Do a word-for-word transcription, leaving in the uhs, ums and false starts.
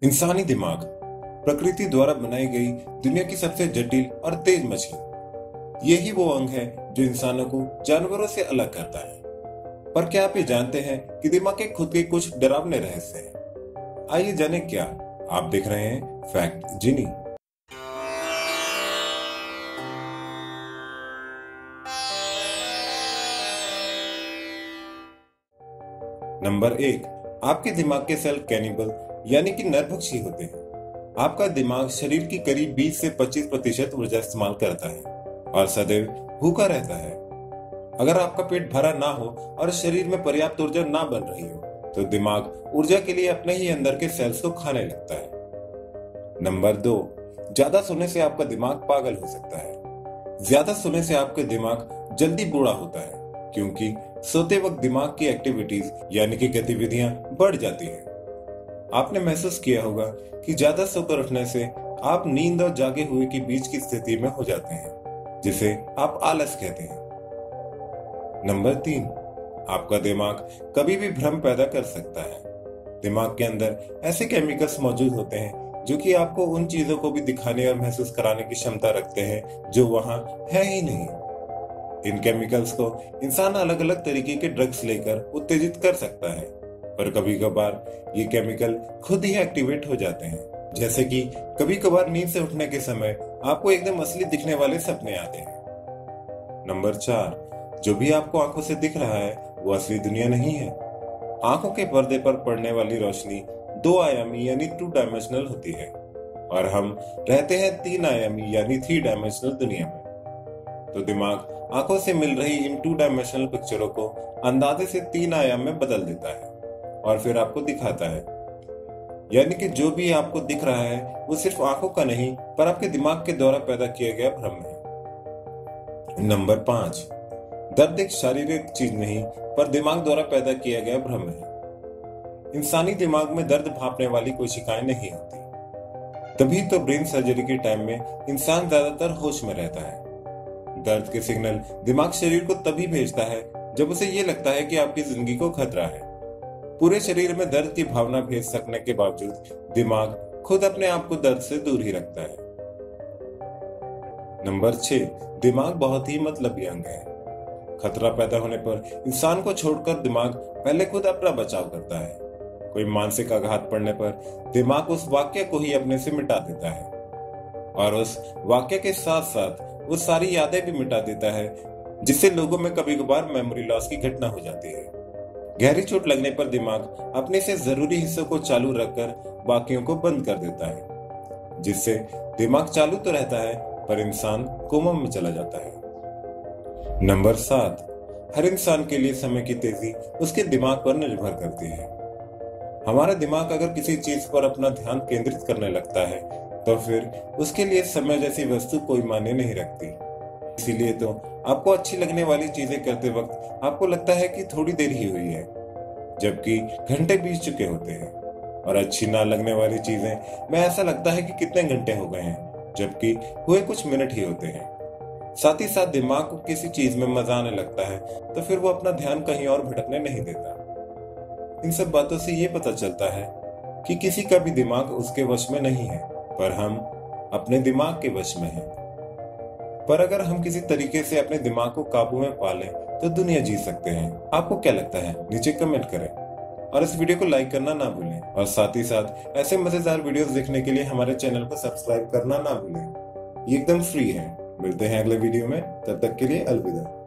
इंसानी दिमाग प्रकृति द्वारा बनाई गई दुनिया की सबसे जटिल और तेज मशीन। यही वो अंग है जो इंसानों को जानवरों से अलग करता है। पर क्या आप ये जानते हैं कि दिमाग के खुद के कुछ डरावने रहस्य हैं? आइए जाने क्या। आप देख रहे हैं फैक्ट जीनी। नंबर एक, आपके दिमाग के सेल कैनिबल यानी कि नरभक्षी होते हैं। आपका दिमाग शरीर की करीब बीस से पच्चीस प्रतिशत ऊर्जा इस्तेमाल करता है और सदैव भूखा रहता है। अगर आपका पेट भरा ना हो और शरीर में पर्याप्त ऊर्जा ना बन रही हो तो दिमाग ऊर्जा के लिए अपने ही अंदर के सेल्स को खाने लगता है। नंबर दो, ज्यादा सोने से आपका दिमाग पागल हो सकता है। ज्यादा सोने से आपका दिमाग जल्दी बूढ़ा होता है क्योंकि सोते वक्त दिमाग की एक्टिविटीज यानी कि गतिविधियां बढ़ जाती हैं। आपने महसूस किया होगा कि ज्यादा सोकर उठने से आप नींद और जागे हुए के बीच की स्थिति में हो जाते हैं, जिसे आप आलस कहते हैं। नंबर तीन, आपका दिमाग कभी भी भ्रम पैदा कर सकता है। दिमाग के अंदर ऐसे केमिकल्स मौजूद होते हैं जो कि आपको उन चीजों को भी दिखाने और महसूस कराने की क्षमता रखते हैं जो वहां है ही नहीं। इन केमिकल्स को इंसान अलग अलग तरीके के ड्रग्स लेकर उत्तेजित कर सकता है, पर कभी कभार ये केमिकल खुद ही एक्टिवेट हो जाते हैं। जैसे कि कभी कभार नींद से उठने के समय आपको एकदम असली दिखने वाले सपने आते हैं। नंबर चार, जो भी आपको आंखों से दिख रहा है वो असली दुनिया नहीं है। आंखों के पर्दे पर पड़ने वाली रोशनी दो आयामी यानी टू डायमेंशनल होती है और हम रहते हैं तीन आयामी यानी थ्री डायमेंशनल दुनिया में। तो दिमाग आंखों से मिल रही इन टू डायमेंशनल पिक्चरों को अंदाजे से तीन आयाम में बदल देता है और फिर आपको दिखाता है। यानी कि जो भी आपको दिख रहा है वो सिर्फ आंखों का नहीं पर आपके दिमाग के द्वारा पैदा किया गया भ्रम है। नंबर पांच, दर्द एक शारीरिक चीज नहीं पर दिमाग द्वारा पैदा किया गया भ्रम है। इंसानी दिमाग में दर्द भांपने वाली कोशिकाएं नहीं होती, तभी तो ब्रेन सर्जरी के टाइम में इंसान ज्यादातर होश में रहता है। दर्द के सिग्नल दिमाग शरीर को तभी भेजता है जब उसे ये लगता है कि आपकी जिंदगी को खतरा है। पूरे शरीर में दर्द की भावना भेज सकने के बावजूद दिमाग खुद अपने आप को दर्द से दूर ही रखता है। नंबर छह, दिमाग बहुत ही मतलबी अंग है। खतरा पैदा होने पर इंसान को छोड़कर दिमाग पहले खुद अपना बचाव करता है। कोई मानसिक आघात पड़ने पर दिमाग उस वाक्य को ही अपने से मिटा देता है और उस वाक्य के साथ साथ वो सारी यादें भी मिटा देता है, जिससे लोगों में कभी कभार मेमोरी लॉस की घटना हो जाती है। गहरी चोट लगने पर दिमाग अपने से जरूरी हिस्सों को चालू रखकर बाकियों को बंद कर देता है, जिससे दिमाग चालू तो रहता है पर इंसान कोमा में चला जाता है। नंबर सात, हर इंसान के लिए समय की तेजी उसके दिमाग पर निर्भर करती है। हमारा दिमाग अगर किसी चीज पर अपना ध्यान केंद्रित करने लगता है तो फिर उसके लिए समय जैसी वस्तु कोई मायने नहीं रखती। इसीलिए तो आपको अच्छी लगने वाली चीजें करते वक्त आपको लगता है कि थोड़ी देर ही हुई है, जबकि घंटे बीत चुके होते हैं। और अच्छी ना लगने वाली चीजें में ऐसा लगता है कि कितने घंटे हो गए हैं, जबकि हुए कुछ मिनट ही होते हैं। साथ ही साथ दिमाग को किसी चीज में मजा आने लगता है तो फिर वो अपना ध्यान कहीं और भटकने नहीं देता। इन सब बातों से ये पता चलता है कि किसी का भी दिमाग उसके वश में नहीं है, पर हम अपने दिमाग के वश में हैं। पर अगर हम किसी तरीके से अपने दिमाग को काबू में पा लें तो दुनिया जीत सकते हैं। आपको क्या लगता है? नीचे कमेंट करें और इस वीडियो को लाइक करना ना भूलें और साथ ही साथ ऐसे मजेदार वीडियोस देखने के लिए हमारे चैनल को सब्सक्राइब करना ना भूलें। ये एकदम फ्री है। मिलते हैं अगले वीडियो में, तब तक के लिए अलविदा।